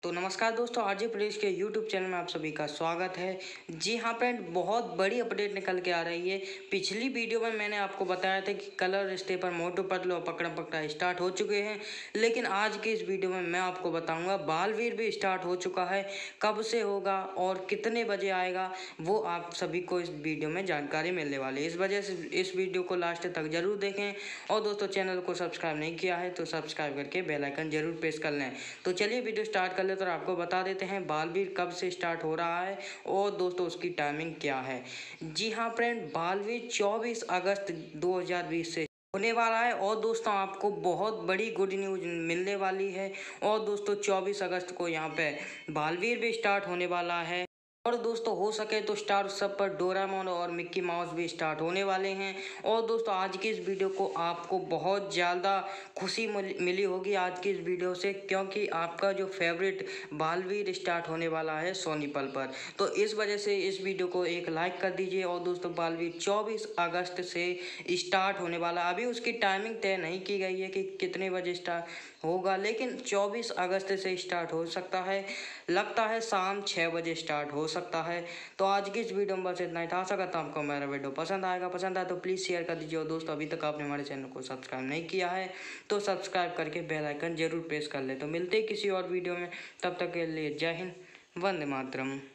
तो नमस्कार दोस्तों, आरजे प्लेस के यूट्यूब चैनल में आप सभी का स्वागत है। जी हाँ फ्रेंड, बहुत बड़ी अपडेट निकल के आ रही है। पिछली वीडियो में मैंने आपको बताया था कि कलर रिश्ते पर मोटू पतलू और पकड़म पकड़ा स्टार्ट हो चुके हैं, लेकिन आज की इस वीडियो में मैं आपको बताऊंगा बालवीर भी स्टार्ट हो चुका है। कब से होगा और कितने बजे आएगा वो आप सभी को इस वीडियो में जानकारी मिलने वाली है। इस वजह से इस वीडियो को लास्ट तक जरूर देखें और दोस्तों चैनल को सब्सक्राइब नहीं किया है तो सब्सक्राइब करके बेल आइकन जरूर प्रेस कर लें। तो चलिए वीडियो स्टार्ट कर लेते हैं। तो आपको बता देते हैं बालवीर कब से स्टार्ट हो रहा है और दोस्तों उसकी टाइमिंग क्या है। जी हाँ फ्रेंड, बालवीर 24 अगस्त 2020 से होने वाला है और दोस्तों आपको बहुत बड़ी गुड न्यूज़ मिलने वाली है। और दोस्तों 24 अगस्त को यहाँ पे बालवीर भी स्टार्ट होने वाला है। और दोस्तों हो सके तो स्टार उत्सव पर डोरेमोन और मिक्की माउस भी स्टार्ट होने वाले हैं। और दोस्तों आज की इस वीडियो को आपको बहुत ज़्यादा खुशी मिली होगी आज की इस वीडियो से, क्योंकि आपका जो फेवरेट बालवीर स्टार्ट होने वाला है सोनी पल पर। तो इस वजह से इस वीडियो को एक लाइक कर दीजिए। और दोस्तों बालवीर 24 अगस्त से स्टार्ट होने वाला, अभी उसकी टाइमिंग तय नहीं की गई है कि कितने बजे स्टार्ट होगा, लेकिन 24 अगस्त से स्टार्ट हो सकता है। लगता है शाम 6 बजे स्टार्ट हो सकता है। तो आज की इस वीडियो में बस इतना ही था। आशा करता हूं आपको मेरा वीडियो पसंद आएगा। पसंद आए तो प्लीज़ शेयर कर दीजिए। और दोस्तों अभी तक आपने हमारे चैनल को सब्सक्राइब नहीं किया है तो सब्सक्राइब करके बेल आइकन जरूर प्रेस कर ले। तो मिलते हैं किसी और वीडियो में, तब तक के लिए जय हिंद, वंदे मातरम।